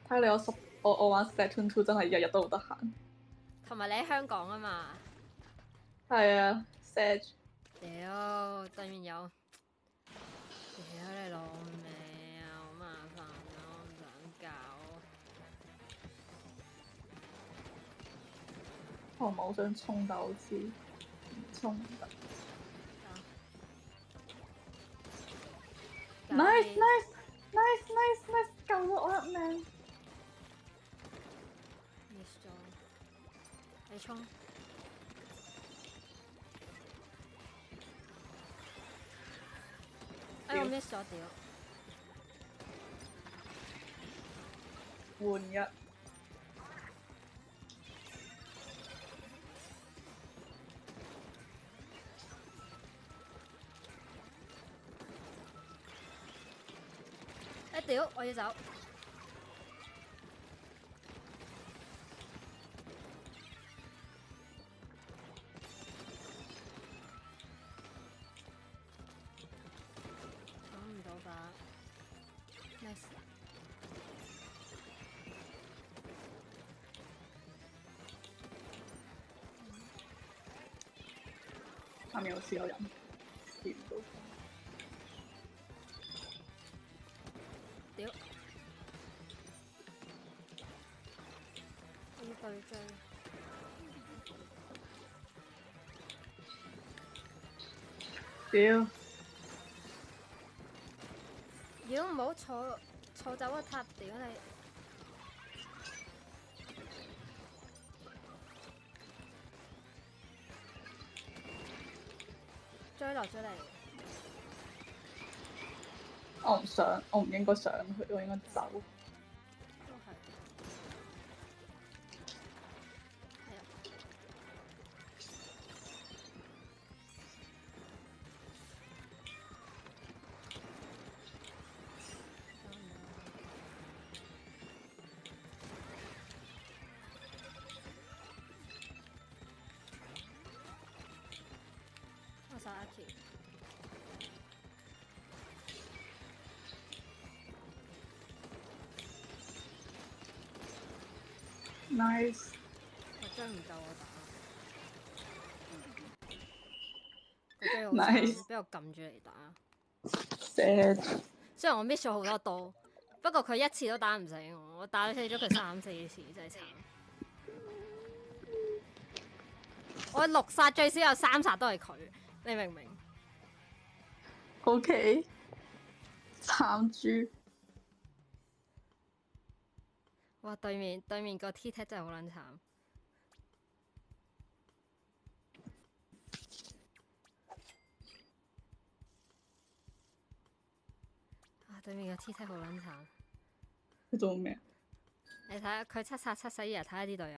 睇你我玩 Splatoon 2真係日日都好得閒。 同埋你喺香港啊嘛。 係啊 ，Sage。 屌，對面有。屌你老味啊！好麻煩啊，我唔想搞。 我唔係好想衝，但好似唔衝唔得。Nice nice nice nice nice， 救咗我一命。 miss 咗，你衝！哎，我 miss 咗屌！ 換一。 哎屌！我要走。搶唔到吧 ？Nice。 下面好似有人，見唔到。 屌！我要對追。 屌！ 妖唔好坐走個塔，屌你！追落追嚟。 我唔想，我唔應該上去，我應該走。 都係。係啊。我殺阿 K。 Nice。 我追唔夠我打。佢追好慘，俾我撳住嚟打。 Sad。 雖然我 miss 咗好多刀，不過佢一次都打唔死我，我打死咗佢3、4次，真係慘。我6殺最少有3殺都係佢，你明唔明 ？OK。慘豬。 哇！對面個 T-Tech 真係好撚慘。啊！對面個 T-Tech 好撚慘。 佢做咩？ 你睇下佢7殺7死，日睇下啲隊友。